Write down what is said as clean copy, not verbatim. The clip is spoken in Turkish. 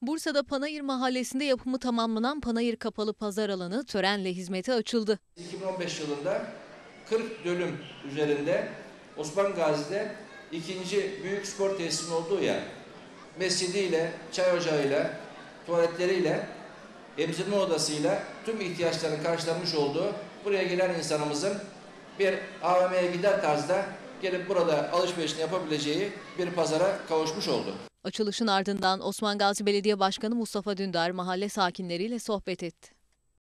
Bursa'da Panayır Mahallesi'nde yapımı tamamlanan Panayır Kapalı Pazar Alanı törenle hizmete açıldı. 2015 yılında 40 dönüm üzerinde Osman Gazi'de ikinci büyük spor tesisinin olduğu yer. Mescidiyle, çay ocağıyla, tuvaletleriyle, emzirme odasıyla tüm ihtiyaçların karşılanmış olduğu, buraya gelen insanımızın bir AVM'ye gider tarzda gelip burada alışverişini yapabileceği bir pazara kavuşmuş oldu. Açılışın ardından Osman Gazi Belediye Başkanı Mustafa Dündar mahalle sakinleriyle sohbet etti.